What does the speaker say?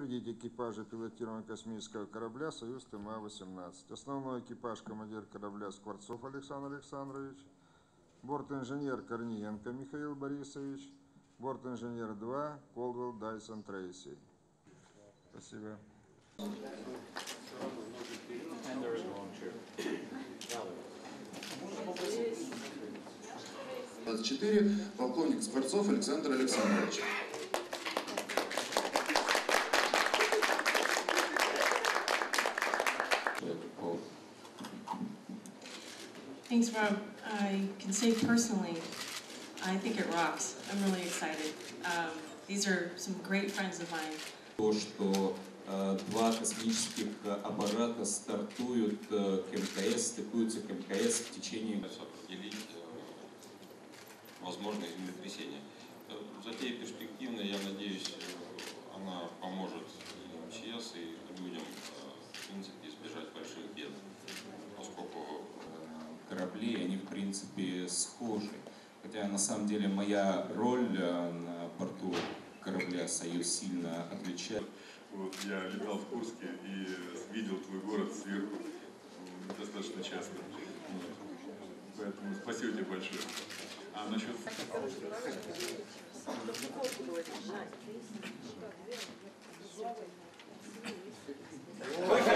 утвердить экипажи пилотируемого космического корабля «Союз ТМА-18». Основной экипаж — командир корабля Скворцов Александр Александрович, борт-инженер Корниенко Михаил Борисович, борт-инженер 2 Колвилл Дайсон Трейси. Спасибо. 24, полковник Скворцов Александр Александрович. Thanks, Rob. I can say personally, I think it rocks. I'm really excited. These are some great friends of mine. То, что два космических аппарата стартуют к МКС, стыкуются к МКС в течение... Определить возможные землетрясения. Затея перспективная, я надеюсь, она поможет и МЧС, и людям, в принципе, избежать больших бед, поскольку корабли, они в принципе схожи. Хотя на самом деле моя роль на борту корабля «Союз» сильно отличается. Вот, я летал в Курске и видел твой город сверху достаточно часто. Поэтому спасибо тебе большое. А насчет... Выход!